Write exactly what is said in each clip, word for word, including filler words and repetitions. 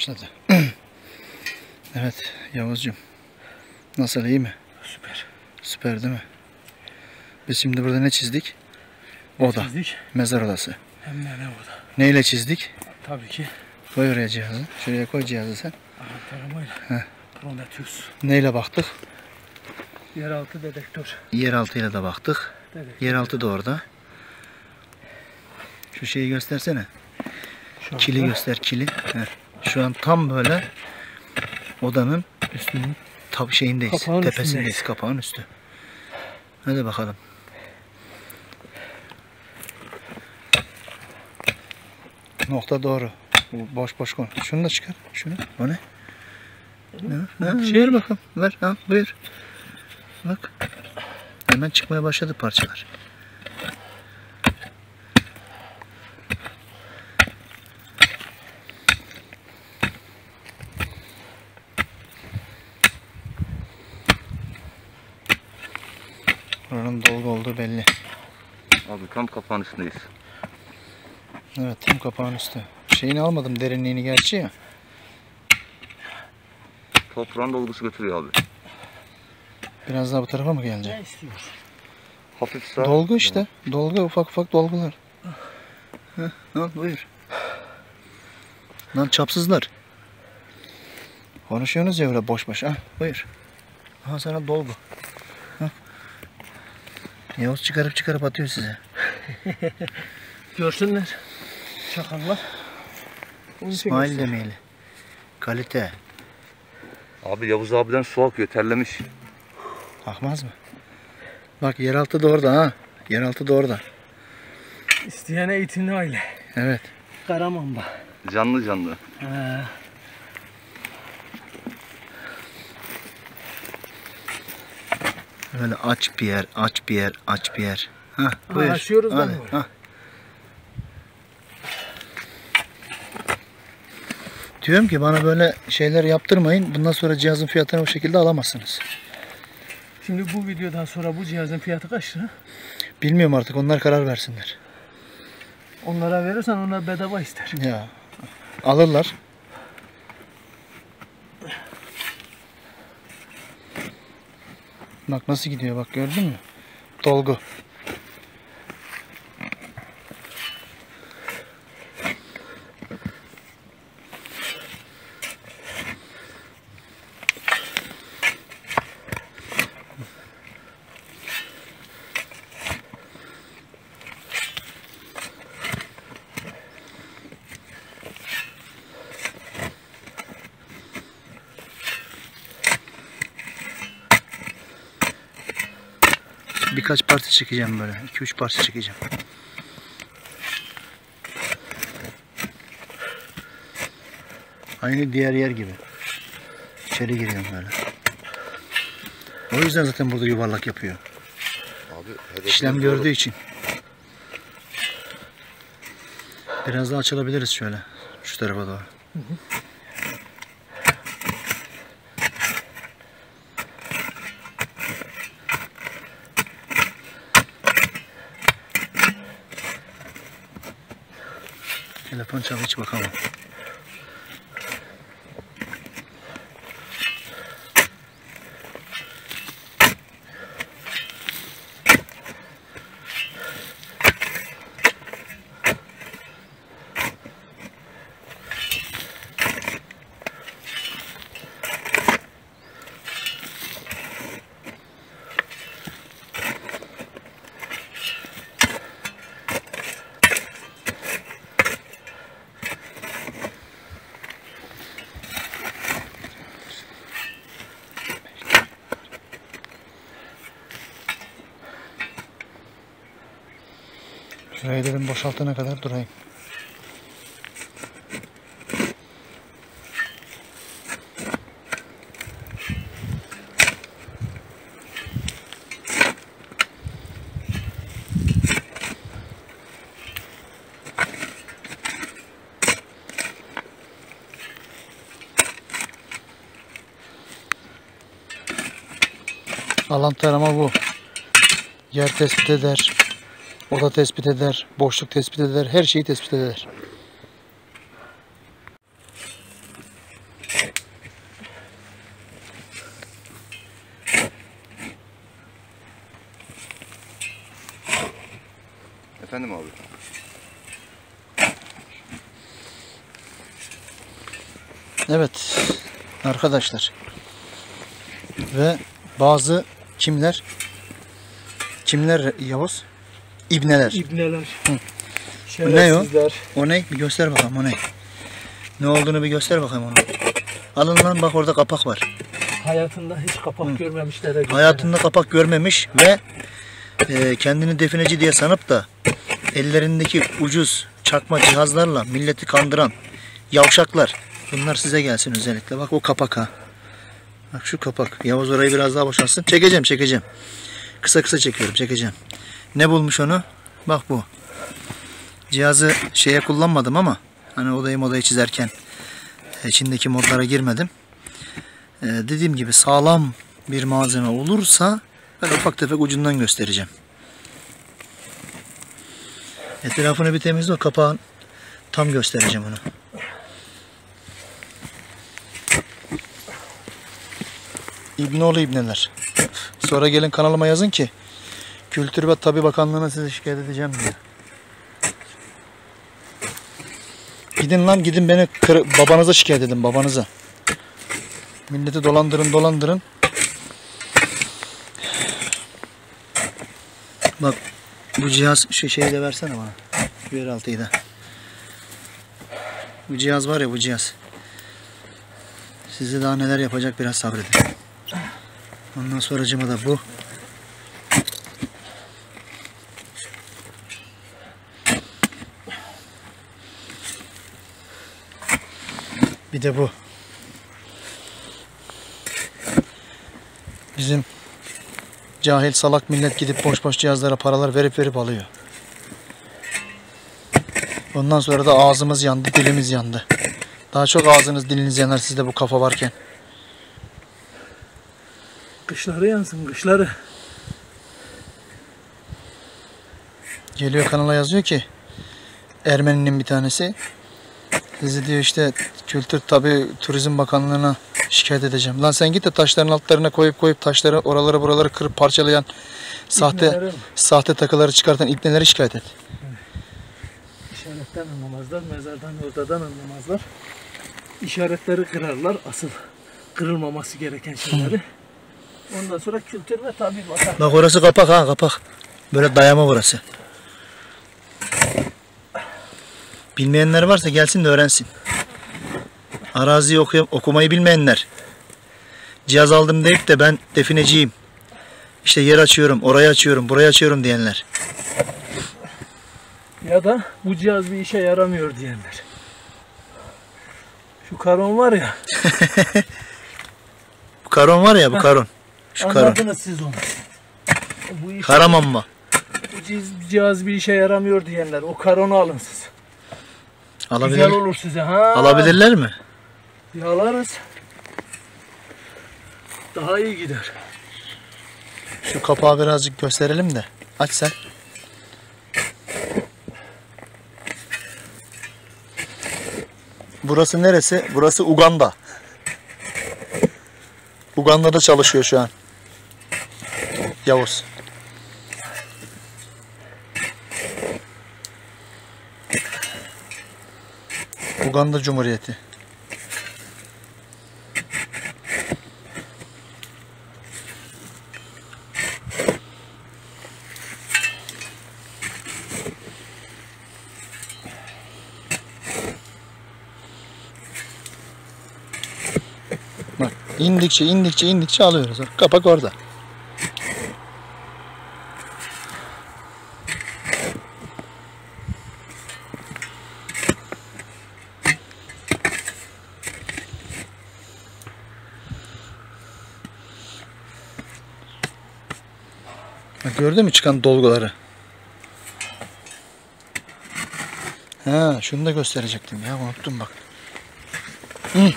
başladı. Evet Yavuzcuğum. Nasıl, iyi mi? Süper. Süper değil mi? Biz şimdi burada ne çizdik? Ne Oda. çizdik? Mezar odası. Hem de ne oda? Neyle çizdik? Tabii ki. Koy oraya cihazı. Şuraya koy cihazı sen. Taramayla. Prometheus. Neyle baktık? Yeraltı dedektör. Yeraltı ile de baktık. Dedektör. Yeraltı da orada. Şu şeyi göstersene. Şu Kili anda göster, kili. Heh. Şu an tam böyle odanın üstünün tab şeyindeyiz. Kapağın Tepesindeyiz. üstündeyiz. Kapağın üstü. Hadi bakalım. Nokta doğru. Bu boş boş konu. Şunu da çıkar. Şunu. O ne? Ne? Ha, Şey- ver bakalım. Ver. Ha, buyur. Bak. Hemen çıkmaya başladı parçalar. Buranın dolgu olduğu belli. Abi tam kapağın üstündeyiz. Evet, tam kapağın üstü. Şeyini almadım, derinliğini gerçi ya. Toprağın dolgusu götürüyor abi. Biraz daha bu tarafa mı gelecek? ne istiyor? Hafif sağ. Dolgu işte. Dolgu, ufak ufak dolgular. Heh, al buyur. Lan çapsızlar. Konuşuyorsunuz ya öyle boş boş. Ah buyur. Aha sana dolgu. Hah. Yavuz çıkarıp çıkarıp atıyor size. Görsünler. Çakallar. Onu İsmail çekilsin. demeyeli. Kalite. Abi Yavuz abiden su akıyor, terlemiş. Akmaz mı? Bak yeraltı da orada ha. Yeraltı da orada. İsteyene eğitimli aile. Evet. Karamamba. Canlı canlı. Ha. Öyle aç bir yer, aç bir yer, aç bir yer. Hah buyur. açıyoruz da Hadi, mı? hah. Diyorum ki bana böyle şeyler yaptırmayın. Bundan sonra cihazın fiyatını bu şekilde alamazsınız. Şimdi bu videodan sonra bu cihazın fiyatı kaç lira? Bilmiyorum artık, onlar karar versinler. Onlara verirsen onlar bedava ister. Ya alırlar. Bak nasıl gidiyor, bak gördün mü? Dolgu. Birkaç parça çekeceğim böyle. iki üç parça çekeceğim. Aynı diğer yer gibi. İçeri giriyorum böyle. O yüzden zaten burada yuvarlak yapıyor. Abi İşlem gördüğü için. Biraz daha açılabiliriz şöyle. Şu tarafa doğru. Hı hı. Telefon çalıyor, hiç bakamam. Şurayı dedim boşaltana kadar durayım. Alan tarama bu. Yer tespit eder. Oda tespit eder. Boşluk tespit eder. Her şeyi tespit eder. Efendim abi. Evet arkadaşlar. Ve bazı kimler? Kimler Yavuz? İbneler. İbneler. Hı. Şerefsizler. O ne? Bir göster bakalım o ne? Ne olduğunu bir göster bakayım onu. Alın lan bak orada kapak var. Hayatında hiç kapak Hı. görmemişler. Hayatında kapak görmemiş ve e, kendini defineci diye sanıp da ellerindeki ucuz çakma cihazlarla milleti kandıran yavşaklar. Bunlar size gelsin özellikle. Bak o kapak ha. Bak şu kapak. Yavuz orayı biraz daha boşaltsın. Çekeceğim çekeceğim. Kısa kısa çekiyorum çekeceğim. Ne bulmuş onu? Bak bu. Cihazı şeye kullanmadım ama hani odayı modayı çizerken içindeki modlara girmedim. Ee, dediğim gibi sağlam bir malzeme olursa ben ufak tefek ucundan göstereceğim. Etrafını bir temizle, o kapağın tam göstereceğim onu. İbnoğlu İbneler. Sonra gelin kanalıma yazın ki Kültür ve Tabi Bakanlığı'na sizi şikayet edeceğim diye. Gidin lan gidin beni kır, babanıza şikayet edin babanıza. Milleti dolandırın dolandırın. Bak bu cihaz şu şeyi de versene bana. Şu yeraltıyı da. Bu cihaz var ya bu cihaz. Size daha neler yapacak biraz sabredin. Ondan sonracıma da bu. Bir de bu. Bizim cahil salak millet gidip boş boş cihazlara paralar verip verip alıyor. Ondan sonra da ağzımız yandı, dilimiz yandı. Daha çok ağzınız diliniz yanar sizde bu kafa varken. Kışları yansın, kışları. Geliyor kanala yazıyor ki Ermeninin bir tanesi. Sizi diyor işte Kültür Tabi Turizm Bakanlığı'na şikayet edeceğim. Lan sen git de taşların altlarına koyup koyup taşları oraları buraları kırıp parçalayan sahte İbneleri. sahte takıları çıkartan ibneleri şikayet et. İşaretten anlamazlar, mezardan ortadan anlamazlar. İşaretleri kırarlar, asıl kırılmaması gereken şeyleri. Ondan sonra Kültür ve Tabi Bakanlığı. Bak orası kapak ha kapak. Böyle dayama burası. Bilmeyenler varsa gelsin de öğrensin. Araziyi oku okumayı bilmeyenler. Cihaz aldım deyip de ben defineciyim. İşte yer açıyorum, orayı açıyorum, burayı açıyorum diyenler. Ya da bu cihaz bir işe yaramıyor diyenler. Şu karon var ya. Bu karon var ya bu karon. Şu karon. Anladınız siz onu. Bu iş, Karamanma. Bu cihaz bir işe yaramıyor diyenler. O karonu alın siz. Alabilir. Güzel olur size. Ha. Alabilirler mi? Yalarız. Daha iyi gider. Şu kapağı birazcık gösterelim de. Aç sen. Burası neresi? Burası Uganda. Uganda'da çalışıyor şu an Yavuz. Uganda Cumhuriyeti. Bak indikçe indikçe indikçe alıyoruz. Kapak orada. Bak gördün mü çıkan dolguları? Ha, şunu da gösterecektim ya, unuttum bak. Hı.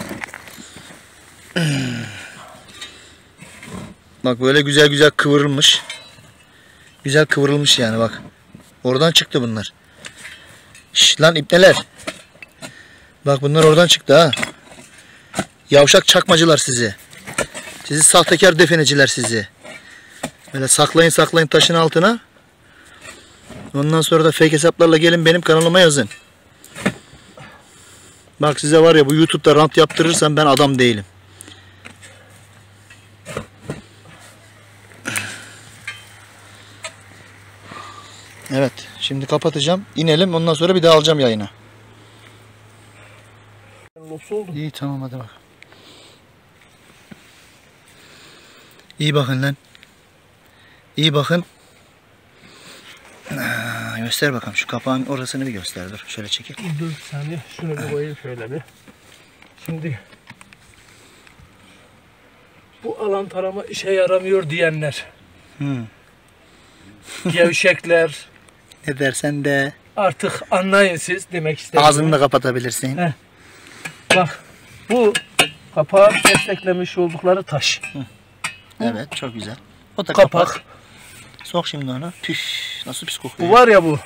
Bak böyle güzel güzel kıvırılmış. Güzel kıvırılmış yani bak. Oradan çıktı bunlar. Şş, lan ipneler. Bak bunlar oradan çıktı ha. Yavşak çakmacılar sizi. Sizi sahtekar defineciler sizi. Böyle saklayın saklayın taşın altına. Ondan sonra da fake hesaplarla gelin benim kanalıma yazın. Bak size var ya, bu YouTube'da rant yaptırırsam ben adam değilim. Evet, şimdi kapatacağım. İnelim, ondan sonra bir daha alacağım yayına. Nasıl oldu? İyi, tamam, hadi bak. İyi bakın lan. İyi bakın. Aa, göster bakalım şu kapağın orasını bir göster, dur. Şöyle çekil. Dur bir saniye. Şunu bir koyayım şöyle bir. Şimdi bu alan tarama işe yaramıyor diyenler, Hmm. gevşekler, Ne dersen de. artık anlayın siz demek istedim. Ağzını da kapatabilirsin. Heh. Bak bu kapağı desteklemiş oldukları taş. Evet, çok güzel. O da Kapak. kapak. Sok şimdi onu. Püf, nasıl pis kokuyor. Bu var ya bu.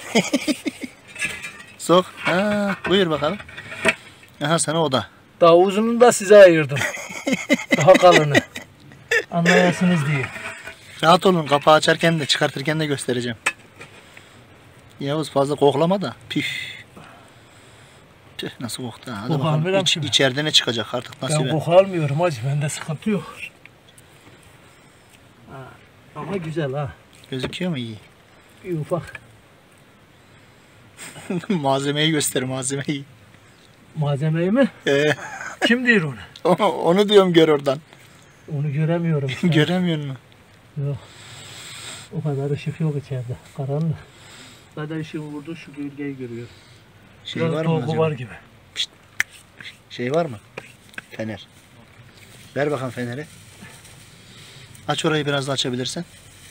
Sok. Ha, buyur bakalım. Aha sana o da. Daha uzununu da size ayırdım. Daha kalını. Anlayasınız diye. Rahat olun, kapağı açarken de çıkartırken de göstereceğim. Yavuz fazla koklama da. Püf. Tüh, nasıl koktu ha. Hadi Kokar bakalım. mı lan İç, şimdi? içeride ne çıkacak artık Ben nasibe. koku almıyorum hacı. Bende sıkıntı yok. Ha, ama güzel ha. Gözüküyor mu iyi? Bir ufak. Malzemeyi göster, malzemeyi. Malzemeyi mi? Ee, Kim diyor onu? onu diyorum, gör oradan. Onu göremiyorum. işte. Göremiyor musun? Yok. O kadar ışık yok içeride. Karanlık. Zaten ışığın vurduğu şu gölgeyi görüyor. Şey Biraz var mı dolgu acaba? var gibi. Şey var mı? Fener. Ver bakalım feneri. Aç orayı, biraz da açabilirsen.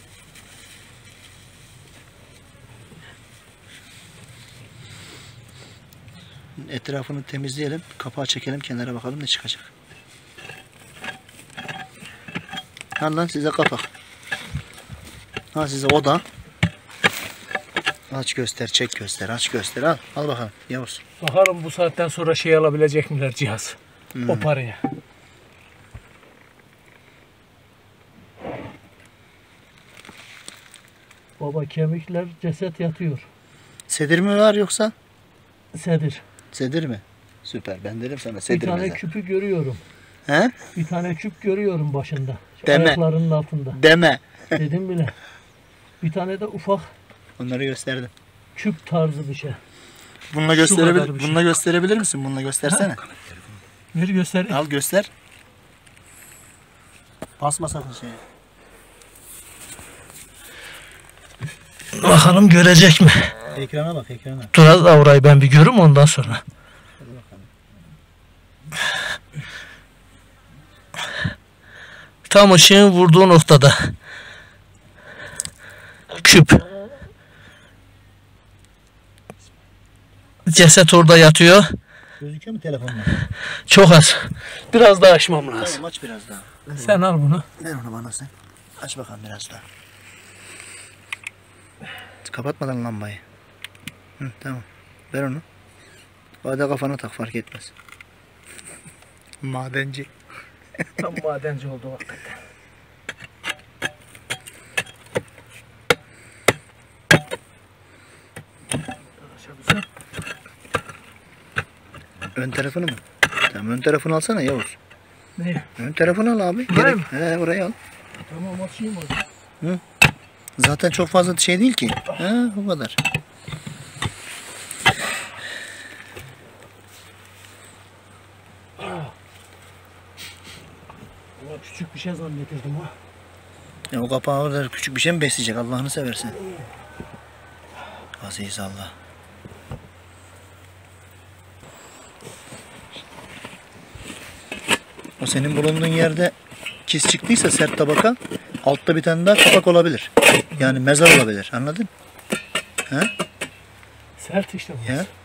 Etrafını temizleyelim. Kapağı çekelim kenara, bakalım ne çıkacak. Al lan size kapak. Al size oda. Aç göster, çek göster, aç göster. Al, al bakalım Yavuz. Bakalım bu saatten sonra şey alabilecek miler cihaz? Hmm. O paraya. Baba kemikler, ceset yatıyor. Sedir mi var yoksa? Sedir. Sedir mi? Süper. Ben dedim sana Bir sedir tane mezar. küpü görüyorum. He? Bir tane küp görüyorum başında. Şu Deme. ayaklarının altında. Deme. Dedim bile. Bir tane de ufak Onları gösterdim. küp tarzı bir şey. Bununla Şu gösterebilir, kadar bir şey. bununla gösterebilir misin? Bununla göstersene. Bir göster. Al göster. Basma sakın şeye. Bakalım görecek mi? Ekrana bak, ekrana. Dur az da orayı ben bir görürüm ondan sonra. Tam ışığın vurduğu noktada. Küp. Ceset orada yatıyor. Gözüküyor mu telefonla? Çok az. Biraz daha açmam lazım. Tamam, aç biraz daha. Ver, Sen al bunu. ver onu bana sen. Aç bakalım biraz daha. Kapatmadan lambayı. Hı, tamam. Ver onu. Hadi kafana tak, fark etmez. Madenci. Tam madenci oldu hakikaten. Ön tarafını mı? Tamam, ön tarafını alsana Yavuz. Ne? Ön tarafını al abi. Buraya Gerek- mı? He, orayı al. Tamam açayım o zaman. Zaten çok fazla şey değil ki. Ha, bu kadar. Ulan küçük bir şey zannettirdim ha. Ya o kapağı orada küçük bir şey mi besleyecek, Allah'ını seversen. Aziz Allah. O senin bulunduğun yerde kis çıktıysa, sert tabaka, altta bir tane daha kapak olabilir. Yani mezar olabilir, anladın? Ha? Sert işte bu. Ya.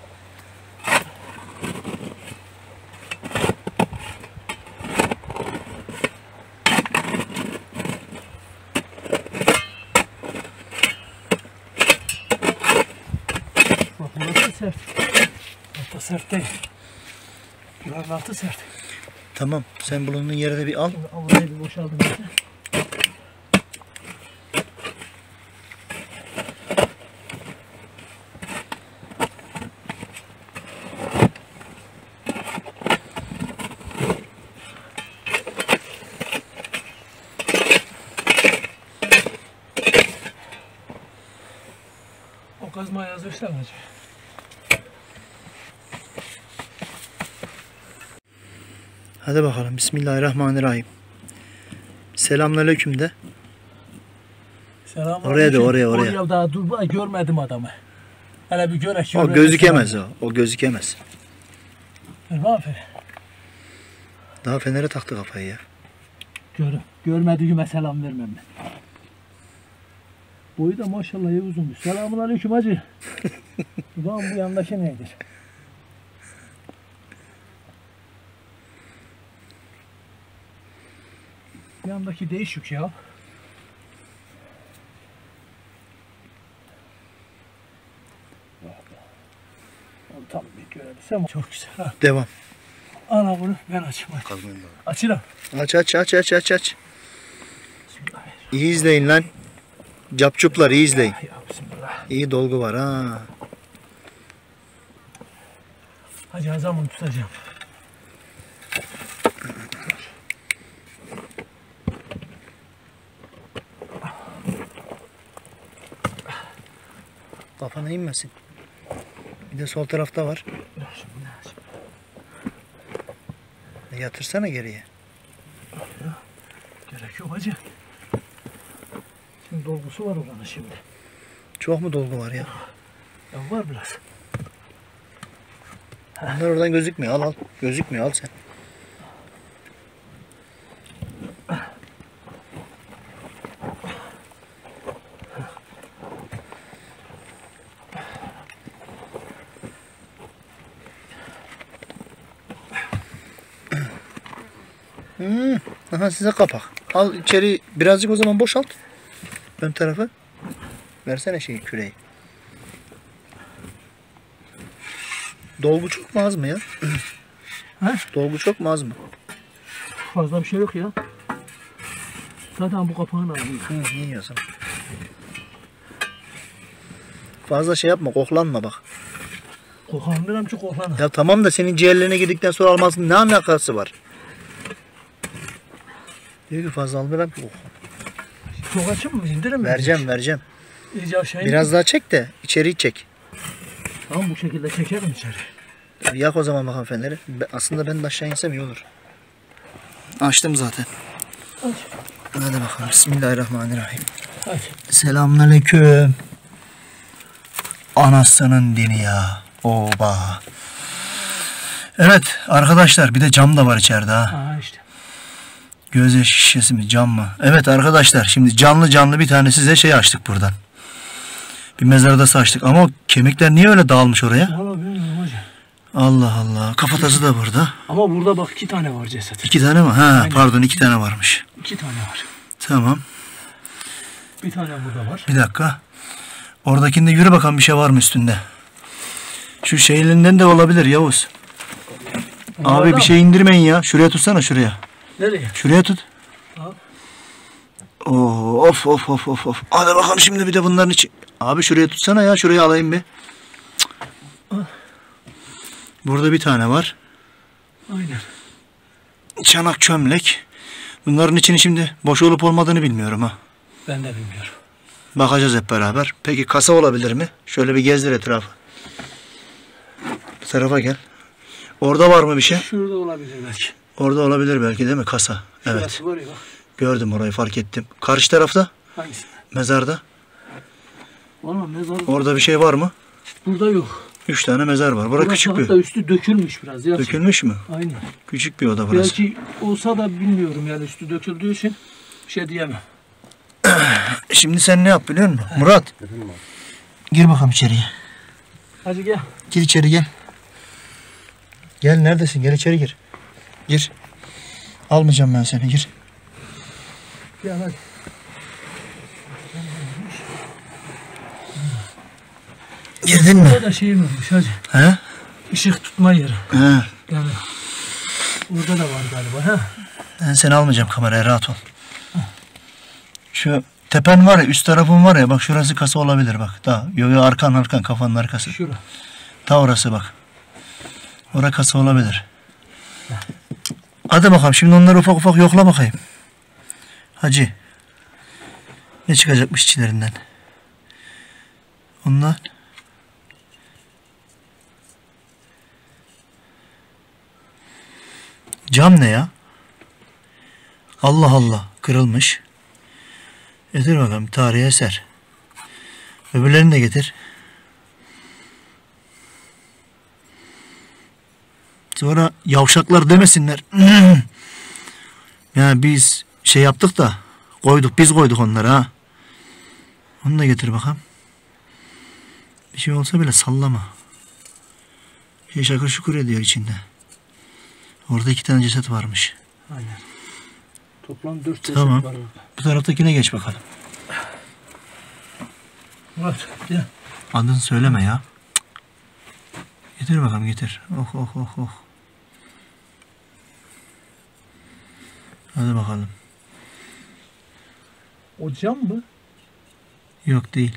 Bak burası sert. Altta sert değil. Buranın altı sert. Tamam, sen bulunduğun yere de bir al. Şimdi avrayı bir boşaldım. kazma yazırsan hacı. Hadi bakalım. Bismillahirrahmanirrahim. Selamünaleyküm de. Selam. Oraya da, oraya, oraya. Oraya daha dur bak, görmedim adamı. Hele bir görek. O gözükemez o. O gözükemez. Aferin. Daha fenere taktı kafayı ya. Gör, görmediğime selam vermem ben. Boyu da maşallah iyi uzunmuş. Selamun aleyküm hacı. Ulan bu yandaki nedir? Yandaki değişik ya. Tam bir görebilsem çok güzel. Ha. Devam. Ana bunu ben açayım. Açayım. Aç aç aç aç aç aç. İyi izleyin lan. Capçuplar iyi izleyin. Ya bismillah. İyi dolgu var ha. Hacı Hazam'ı tutacağım. Kafana inmesin. Bir de sol tarafta var. Yatırsana geriye. Gerek yok hacı. Şimdi dolgusu var oranın şimdi. Çok mu dolgu var ya? Ya var biraz. Onlar oradan gözükmüyor. Al al. Gözükmüyor. Al sen. Hmm. Aha size kapak. Al içeri birazcık o zaman boşalt. Ön tarafı. Versene şeyi, küreği. Dolgu çok mu az mı ya? He? Dolgu çok mu az mı? Fazla bir şey yok ya. Zaten bu kapağını aldım. Hı, iyi o zaman. Fazla şey yapma, koklanma bak. Koklandıram çok koklanır. Ya tamam da senin ciğerlerine girdikten sonra almasının ne alakası var? Diyor ki fazla almıyorum ki koku. Çok açayım mı? İndirir mi? Vereceğim vereceğim. İyice şey Biraz daha çek de içeriği çek. Tamam bu şekilde çekerim içeri. Yak o zaman bakalım feneri. Be- Aslında ben de aşağı insem iyi olur. Açtım zaten. Aç. Hadi bakalım. Bismillahirrahmanirrahim. Hadi. Selamünaleyküm. Anasının dini ya. Oba. Evet arkadaşlar bir de cam da var içeride ha. Aa işte. Göz yaş şişesi mi cam mı? Evet arkadaşlar şimdi canlı canlı bir tane size şey açtık buradan. Bir mezar adası açtık ama o kemikler niye öyle dağılmış oraya? Valla bilmiyorum hocam. Allah Allah. Kafatası da burada. Ama burada bak iki tane var ceset. İki tane mi? Ha Aynen. pardon iki tane varmış. İki tane var. Tamam. Bir tane burada var. Bir dakika. Oradakinde yürü bakalım bir şey var mı üstünde? Şu şeylinden de olabilir Yavuz. Bunlardan Abi bir şey indirmeyin ya. Şuraya tutsana şuraya. Nereye? Şuraya tut. Al. Oo, of of of of of. Hadi bakalım şimdi bir de bunların içi. Abi şuraya tutsana ya. Şuraya alayım bir. Cık. Burada bir tane var. Aynen. Çanak çömlek. Bunların içini şimdi boş olup olmadığını bilmiyorum ha. Ben de bilmiyorum. Bakacağız hep beraber. Peki kasa olabilir mi? Şöyle bir gezdir etrafı. Bu tarafa gel. Orada var mı bir şey? Şurada olabilir belki. Orada olabilir belki değil mi? Kasa. Evet. Şurası var ya bak. Gördüm orayı fark ettim. Karşı tarafta? Hangisi? Mezarda. Valla mezar Orada bir şey var mı? burada yok. Üç tane mezar var. Burası Burası küçük hatta bir. üstü dökülmüş biraz ya. Dökülmüş mü? Aynen. Küçük bir oda burası. Belki olsa da bilmiyorum yani üstü döküldüğü için bir şey diyemem. Şimdi sen ne yap biliyor musun? Murat. Gir bakalım içeriye. Hadi gel. Gir içeri gel. Gel neredesin? Gel içeri gir. Gir. Almayacağım ben seni gir. Gel hadi. Girdin mi? Burada da şey olmuş hadi. He? Işık tutma yeri. He. Yani orada da var galiba ha. Ben seni almayacağım kameraya rahat ol. Şu tepen var ya üst tarafın var ya bak şurası kasa olabilir bak. Daha yo yo arkan arkan kafanın arkası. Şura. Ta orası bak. Orası kasa olabilir. Hadi bakalım şimdi onları ufak ufak yokla bakayım. Hacı. Ne çıkacakmış içlerinden? Onlar Cam ne ya? Allah Allah. Kırılmış. Getir bakalım. Tarihi eser. Öbürlerini de getir. Sonra yavşaklar demesinler. Yani biz şey yaptık da koyduk. Biz koyduk onları ha. Onu da getir bakalım. Bir şey olsa bile sallama. Şey şakır şukur ediyor içinde. Orada iki tane ceset varmış. Aynen. Toplam dört ceset Tamam. var orada. Bu taraftakine geç bakalım. Murat gel. Adını söyleme ya. Getir bakalım getir. Oh oh oh oh. Hadi bakalım. O cam mı? Yok değil.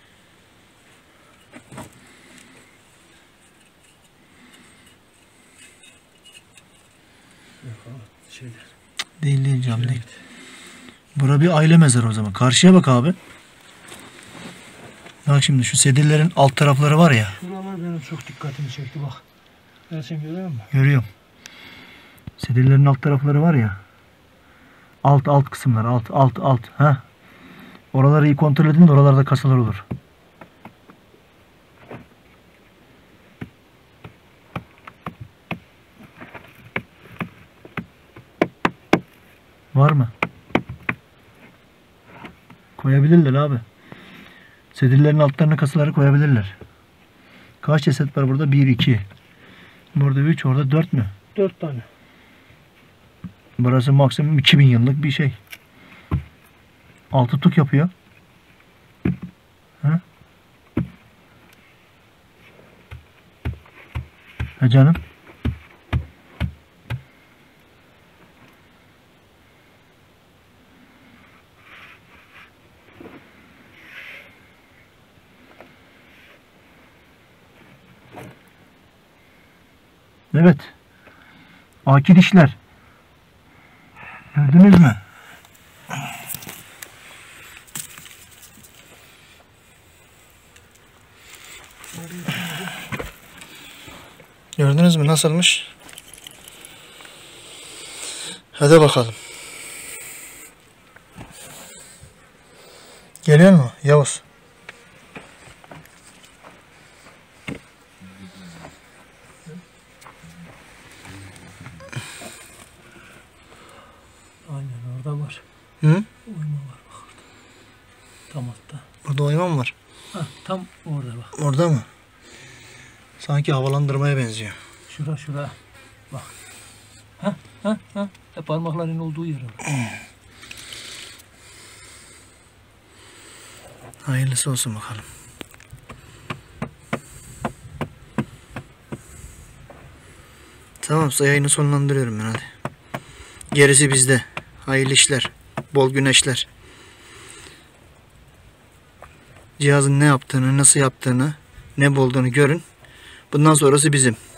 Şeyler. Değil değil cam değil. Bura bir aile mezarı o zaman. Karşıya bak abi. Bak şimdi şu sedirlerin alt tarafları var ya. Şuralar benim çok dikkatimi çekti bak. Gerçekten görüyor musun? Görüyorum. Sedirlerin alt tarafları var ya. Alt alt kısımlar alt alt alt. Ha. Oraları iyi kontrol edin de oralarda kasalar olur. Var mı? Koyabilirler abi. Sedirlerin altlarına kasaları koyabilirler. Kaç ceset var burada? bir, iki. Burada üç, orada dört mü? Dört tane. Burası maksimum iki bin yıllık bir şey. Altı tuk yapıyor. Ha? Ha canım. Evet. Akil işler. Gördünüz mü? Gördünüz mü nasılmış? Hadi bakalım. Geliyor mu Yavuz? Aynen orada var. Hı? Oyma var bak orada. Tam altta. Burada oyma mı var? Ha, tam orada bak. Orada mı? Sanki havalandırmaya benziyor. Şura şura. Bak. Ha ha ha. E, parmakların olduğu yere bak. Hayırlısı olsun bakalım. Tamam, yayını sonlandırıyorum ben hadi. Gerisi bizde. Hayırlı işler. Bol güneşler. Cihazın ne yaptığını, nasıl yaptığını, ne bulduğunu görün. Bundan sonrası bizim.